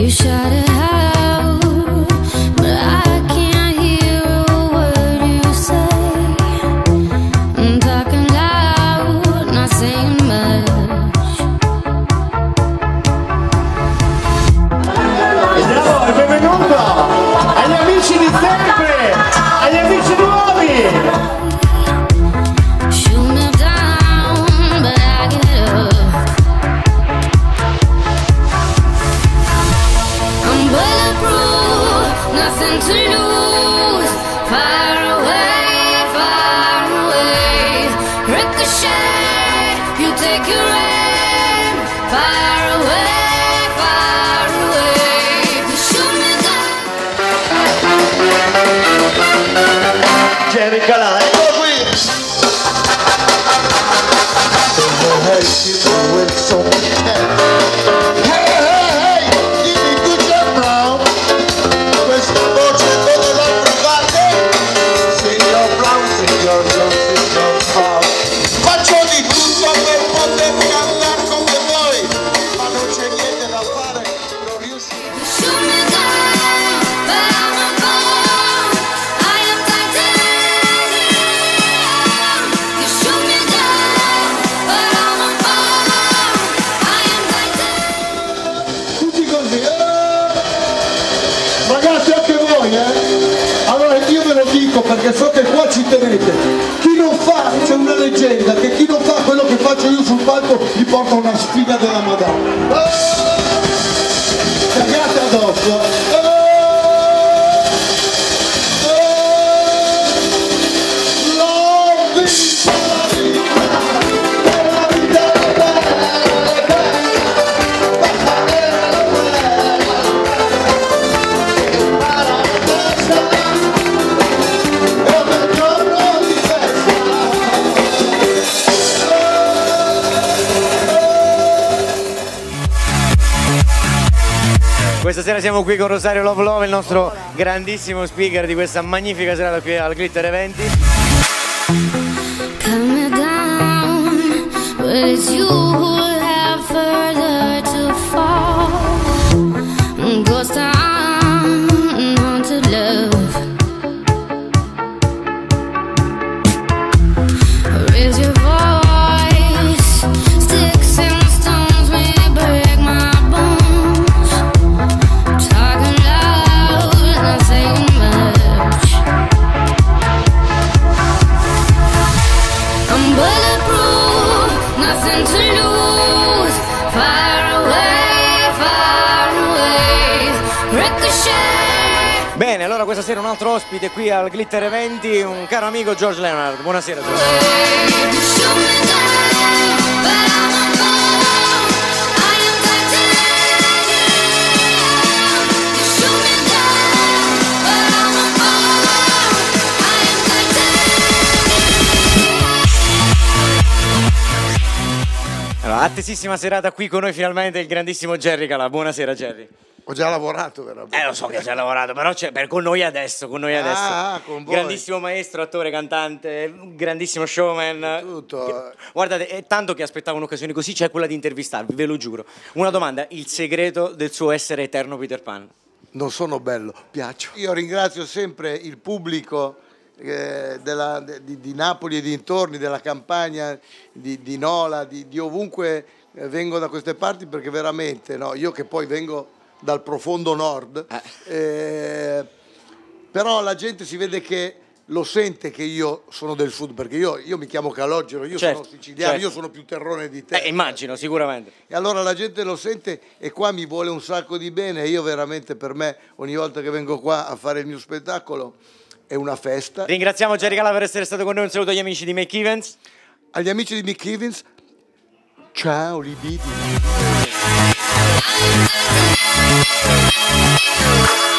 You shout it out, but I can't hear a word you say. I'm talking loud, not saying much. E benvenuto agli amici di sempre, agli amici nuovi. Shoot me down, but I get up. I'm bulletproof, nothing to lose. Far away, ricochet. You take your aim. Far away, far away. You shoot me down. Jerry Calà, eccolo qui. Faccio di tutto per poter cantare come voi, ma non c'è niente da fare, non riuscite. You shoot me down, but I'm a bomb. I am titanium. You shoot me down, but I'm a bomb. I am titanium. Tutti così, ragazzi, anche voi, Allora io ve lo dico perché so che qua ci tenete. Chi non fa, c'è una leggenda, che chi non fa quello che faccio io sul palco gli porta una sfiga della Madonna. Cagate addosso. Questa sera siamo qui con Rosario Love Love, il nostro grandissimo speaker di questa magnifica serata qui al Glitter Eventi. Come down, but it's you who have further to fall. Ghost town, haunted love. Raise your voice, sticks and stones may break my bones. Talking loud, not saying much. I'm bulletproof, nothing to lose. Far away, ricochet. Bene, allora questa sera un altro ospite qui al Glitter Eventi, un caro amico George Leonard. Buonasera George. You shoot me down, but I'm a bomb. I am titanium. You shoot me down, but I'm a bomb. I am titanium. Allora, attesissima serata qui con noi finalmente il grandissimo Jerry Calà. Buonasera Jerry. Ho già lavorato veramente. Lo so che ci hai lavorato, però con noi adesso, con noi adesso. Con voi. Grandissimo maestro, attore, cantante, grandissimo showman. Tutto. Guardate, è tanto che aspettavo un'occasione così, c'è quella di intervistarvi, ve lo giuro. Una domanda, il segreto del suo essere eterno Peter Pan? Non sono bello, piaccio. Io ringrazio sempre il pubblico di Napoli e dintorni, della Campania, di Nola, di ovunque vengo da queste parti, perché veramente, no, io che poi vengo dal profondo nord, però la gente si vede che lo sente che io sono del sud, perché io mi chiamo Calogero, io Certo, sono siciliano, certo. io sono più terrone di te. Immagino, sicuramente. E allora la gente lo sente e qua mi vuole un sacco di bene, e io veramente, per me, ogni volta che vengo qua a fare il mio spettacolo è una festa. Ringraziamo Jerry Calà per essere stato con noi, un saluto agli amici di Make Events. Agli amici di Mick Evans, ciao libidi.